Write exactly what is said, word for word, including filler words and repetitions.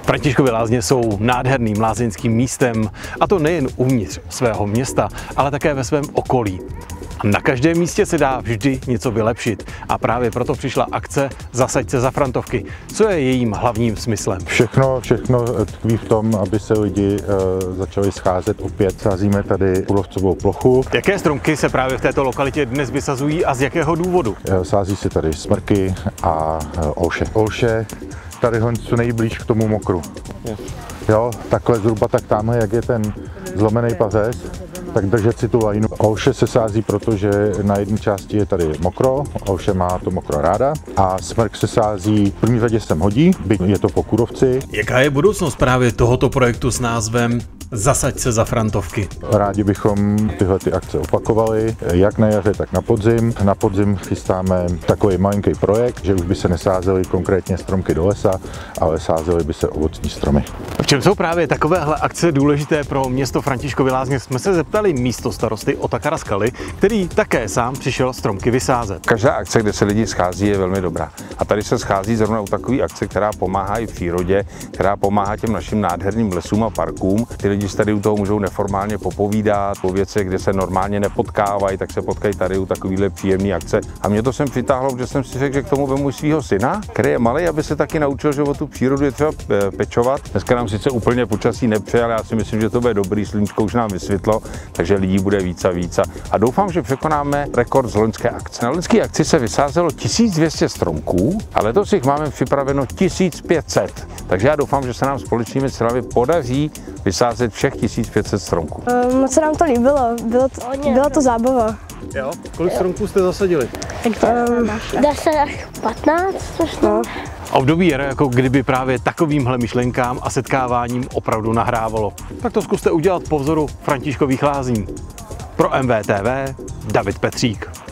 Františkovy lázně jsou nádherným lázeňským místem, a to nejen uvnitř svého města, ale také ve svém okolí. A na každém místě se dá vždy něco vylepšit. A právě proto přišla akce Zasaď se za Frantovky. Co je jejím hlavním smyslem? Všechno, všechno tkví v tom, aby se lidi e, začali scházet opět. Sázíme tady kůrovcovou plochu. Jaké stromky se právě v této lokalitě dnes vysazují a z jakého důvodu? E, sází se tady smrky a e, olše. Olše tady co nejblíž k tomu mokru. Jo, takhle zhruba tak tamhle, jak je ten zlomený pařez, tak držet si tu lajnu. Olše se sází, protože na jedné části je tady mokro, olše má to mokro ráda, a smrk se sází, v první řadě sem hodí, byť je to po kůrovci. Jaká je budoucnost právě tohoto projektu s názvem Zasaď se za Frantovky? Rádi bychom tyhle ty akce opakovali, jak na jaře, tak na podzim. Na podzim chystáme takový malinký projekt, že už by se nesázely konkrétně stromky do lesa, ale sázely by se ovocní stromy. V čem jsou právě takovéhle akce důležité pro město Františkovy Lázně, jsme se zeptali místostarosty Otakara Skaly, který také sám přišel stromky vysázet. Každá akce, kde se lidi schází, je velmi dobrá. A tady se schází zrovna u takové akce, která pomáhá i přírodě, která pomáhá těm našim nádherným lesům a parkům. Ty lidi se tady u toho můžou neformálně popovídat o věcech, kde se normálně nepotkávají, tak se potkají tady u takovýhle příjemné akce. A mě to sem přitáhlo, že jsem si řekl, že k tomu vemu svého syna, který je malý, aby se taky naučil, že o tu přírodu je třeba pečovat. Dneska nám sice úplně počasí nepřeje, ale já si myslím, že to bude dobrý, sluníčko už nám vysvětlo, takže lidí bude víc a víc. A doufám, že překonáme rekord z loňské akce. Na loňské akci se vysázelo tisíc dvě stě stromků, a letos jich máme připraveno tisíc pět set. Takže já doufám, že se nám společnými silami podaří vysázet všech tisíc pět set stromků. Uh, moc se nám to líbilo, bylo to, byla to zábava. Jo? Kolik stromků jste zasadili? Um, deset až patnáct. no. Období jara, jako kdyby právě takovýmhle myšlenkám a setkáváním opravdu nahrávalo. Tak to zkuste udělat po vzoru Františkových lázní. Pro M V T V David Petřík.